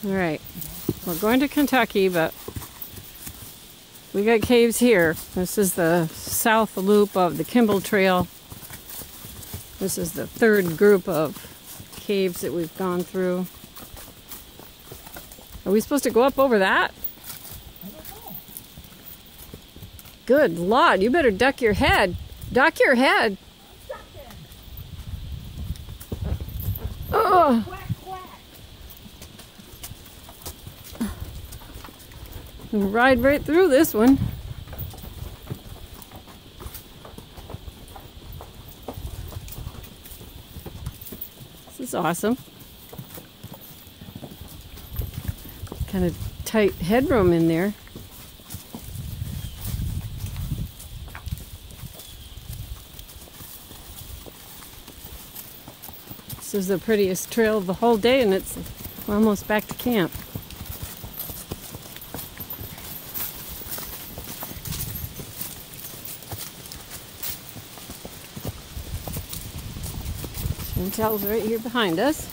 All right, we're going to Kentucky, but we got caves here. This is the south loop of the Kimball Trail. This is the third group of caves that we've gone through. Are we supposed to go up over that? I don't know. Good Lord, you better duck your head. Duck your head. Oh. Quack, quack. We'll ride right through this one. This is awesome. Kind of tight headroom in there. This is the prettiest trail of the whole day, and we're almost back to camp. Chantel's right here behind us.